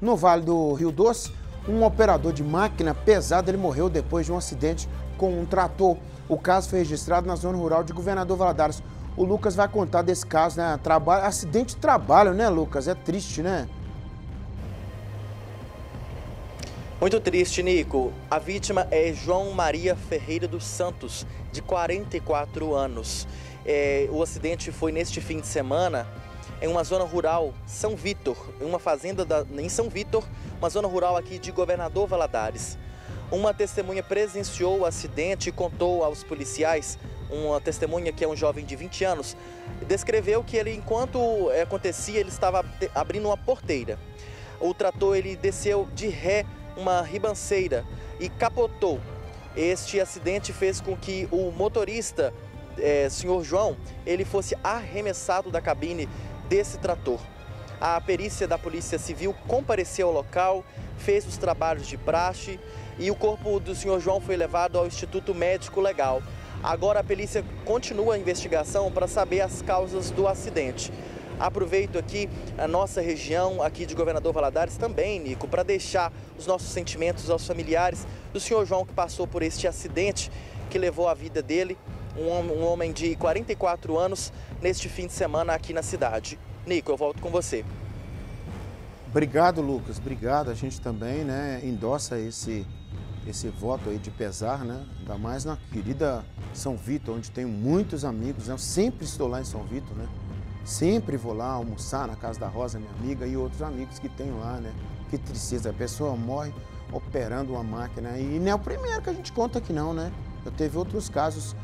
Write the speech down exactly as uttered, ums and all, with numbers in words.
No Vale do Rio Doce, um operador de máquina pesada ele morreu depois de um acidente com um trator. O caso foi registrado na zona rural de Governador Valadares. O Lucas vai contar desse caso, né? Trabalho, acidente de trabalho, né, Lucas? É triste, né? Muito triste, Nico. A vítima é João Maria Ferreira dos Santos, de quarenta e quatro anos. É, o acidente foi neste fim de semana em uma zona rural, São Vítor, em uma fazenda da, em São Vítor, uma zona rural aqui de Governador Valadares. Uma testemunha presenciou o acidente e contou aos policiais, uma testemunha que é um jovem de vinte anos, descreveu que ele, enquanto acontecia, ele estava abrindo uma porteira. O trator ele desceu de ré uma ribanceira e capotou. Este acidente fez com que o motorista, é, senhor João, ele fosse arremessado da cabine desse trator. A perícia da Polícia Civil compareceu ao local, fez os trabalhos de praxe e o corpo do senhor João foi levado ao Instituto Médico Legal. Agora a polícia continua a investigação para saber as causas do acidente. Aproveito aqui a nossa região, aqui de Governador Valadares também, Nico, para deixar os nossos sentimentos aos familiares do senhor João que passou por este acidente que levou a vida dele, um, um homem de quarenta e quatro anos, neste fim de semana aqui na cidade. Nico, eu volto com você. Obrigado, Lucas. Obrigado. A gente também, né, endossa esse, esse voto aí de pesar, né? Ainda mais na querida São Vítor, onde tenho muitos amigos, né? Eu sempre estou lá em São Vítor, né? Sempre vou lá almoçar na casa da Rosa, minha amiga, e outros amigos que tenho lá, né? Que tristeza, a pessoa morre operando uma máquina. E não é o primeiro que a gente conta aqui não, né? Eu teve outros casos